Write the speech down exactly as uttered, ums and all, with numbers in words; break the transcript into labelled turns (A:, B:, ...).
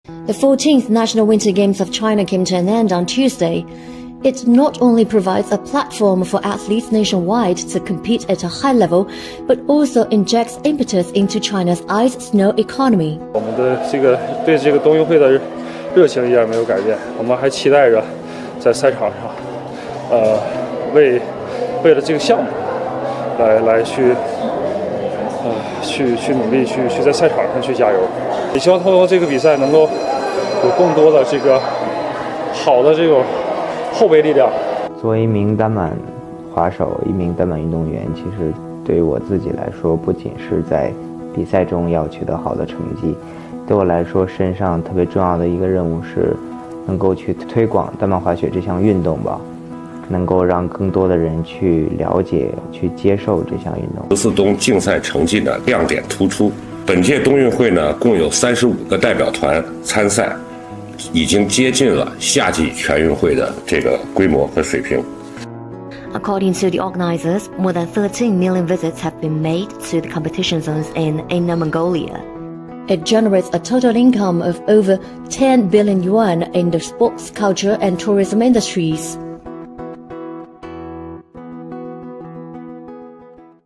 A: The fourteenth National Winter Games of China came to an end on Tuesday. It not only provides a platform for athletes nationwide to compete at a high level, but also injects impetus into China's ice snow economy.
B: 我们的这个对这个冬运会的热情依然没有改变，我们还期待着在赛场上，呃，为为了这个项目来来去，呃，去去努力，去去在赛场上去加油。也希望通过这个比赛能够有更多的这个好的这种后备力量。
C: 作为一名单板滑手，一名单板运动员，其实对于我自己来说，不仅是在比赛中要取得好的成绩，对我来说，身上特别重要的一个任务是能够去推广单板滑雪这项运动吧，能够让更多的人去了解、去接受这项运动。
D: 刘四东竞赛成绩呢亮点突出。本届冬运会呢共有三十五个代表团参赛，已经接近了夏季全运会的这个规模和水平。
A: According to the organizers, more than thirteen million visits have been made to the competition zones in Inner Mongolia. It generates a total income of over ten billion yuan in the sports, culture and tourism industries.